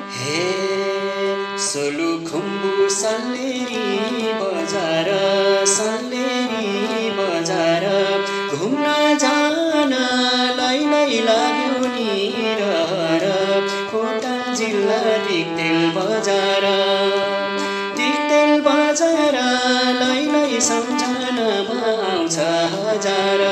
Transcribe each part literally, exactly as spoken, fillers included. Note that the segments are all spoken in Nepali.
हे सोलुखुम्बु सल्लेरी बजार सल्लेरी बजार घुम्न जान लै लाग्यो नि रहर खोटाङ जिल्ला दिक्तेल बजार दिक्तेल बजार लै लै सम्झनामा आउँछ हजार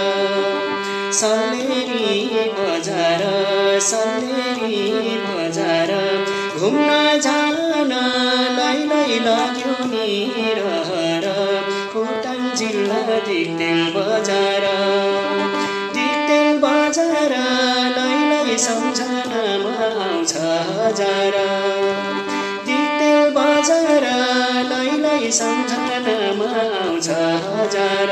सल्लेरी बजार सल्लेरी बजार घुम्न जान लै लै लाग्यो नि रहर खोटाङ जिल्ला दिक्तेल बजार दिक्तेल बजार लै लै सम्झनामा आउँछ हजार दिक्तेल बजार लै लै सम्झनामा आउँछ हजार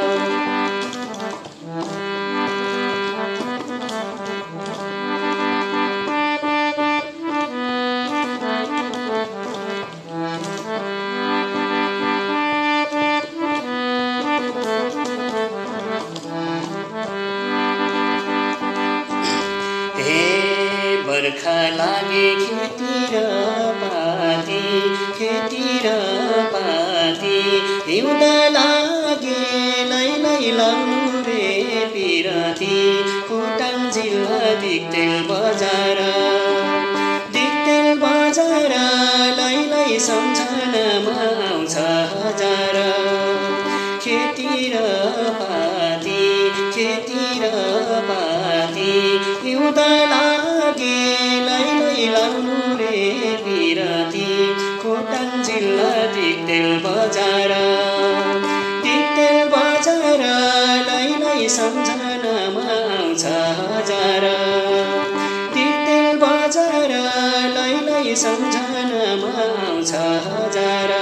बर्खा लागे खेती र पाती खेती र पाती हिउँद लागे लै लै लाउनु रे पिराती खोटाङ जिल्ला दिक्तेल बजार दिक्तेल बजार लै लै सम्झनामा आउँछ हजार खेती र पाती खेती र पाती हिउँद लागे लै लै लाउनु रे पिराती खोटाङ जिल्ला दिक्तेल बजार दिक्तेल बजार लै लै सम्झनामा आउँछ हजार दिक्तेल बजार लै लै सम्झनामा आउँछ हजार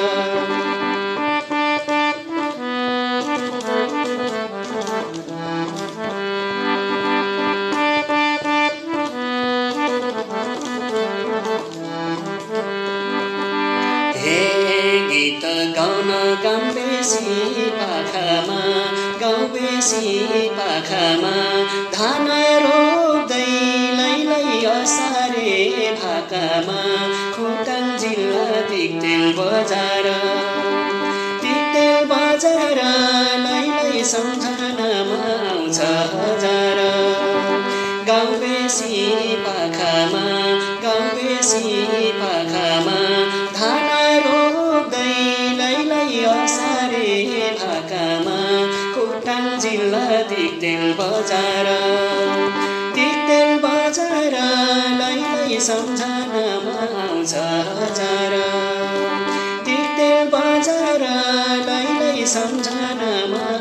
गीत गाउन गाउँ बेसी पाखामा गाउँ बेसी पाखामा धान रोप्दै लै लै असारे भाकामा खोटाङ जिल्ला दिक्तेल बजार दिक्तेल बजार लै लै सम्झनामा आउँछ हजार गाउँ बेसी पाखामा गाउँ बेसी पाखामा धान रोप्दै लै लै असारे भाकामा खोटाङ जिल्ला दिक्तेल बजार दिक्तेल बजार लै लै सम्झनामा आउँछ हजार दिक्तेल बजार लै लै सम्झनामा